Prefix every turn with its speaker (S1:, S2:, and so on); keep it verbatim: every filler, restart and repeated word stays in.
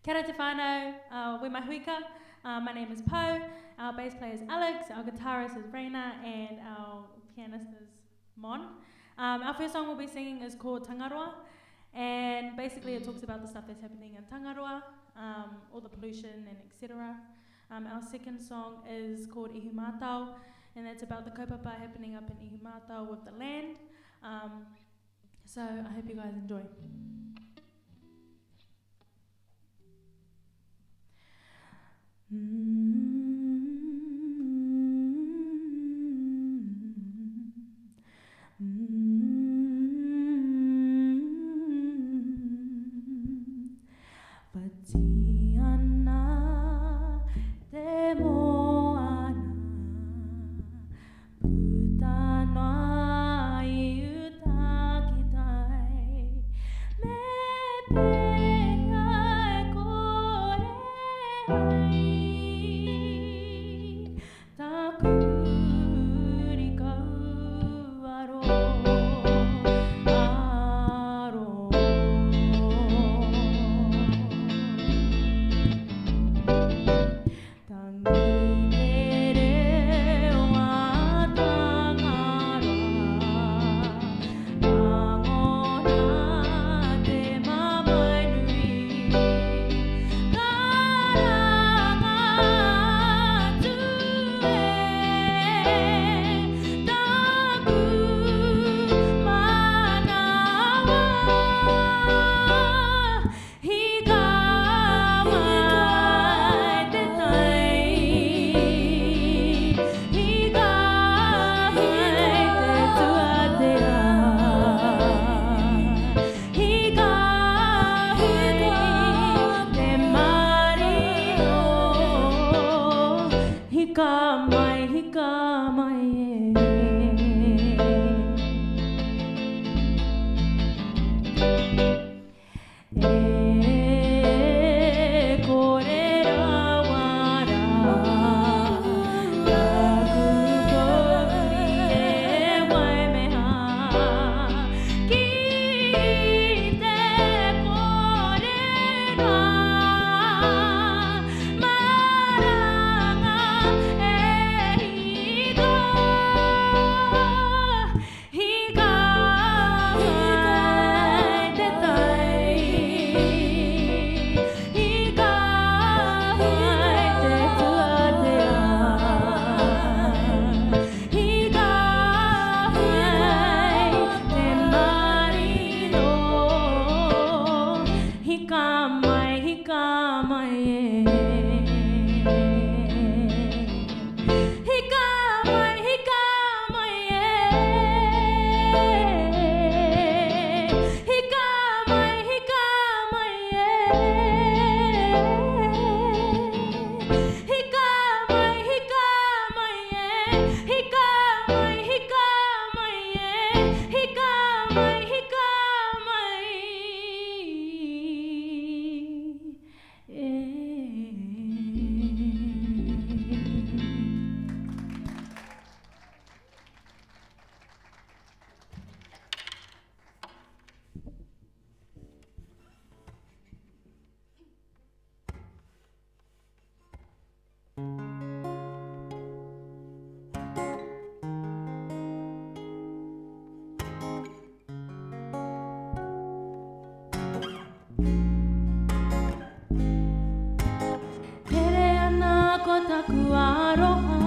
S1: Kia ora te whānau, uh, we mahuika. Uh, my name is Poe, our bass player is Alex, our guitarist is Reina, and our pianist is Mon. Um, our first song we'll be singing is called Tangaroa, and basically it talks about the stuff that's happening in Tangaroa, um, all the pollution and et cetera. Um, our second song is called Ihumātao, and that's about the kaupapa happening up in Ihumātao with the land. Um, so I hope you guys enjoy. Patiana te moana putanoi utakitai me peai kore ai takuri kau aro aro Hikamai, hikamai, e korera wara, taku kori e waimeha, ki te korera, maranga e higa, higa mai te tai, higa mai te tuatea, higa mai te marino, hika mai, hika mai e. Hika mai, hika mai e. Hika mai, hika mai e. Hika mai, hika mai e. Hika mai, hika mai e. Hika mai, hika mai e. Tere ana ko taku aroha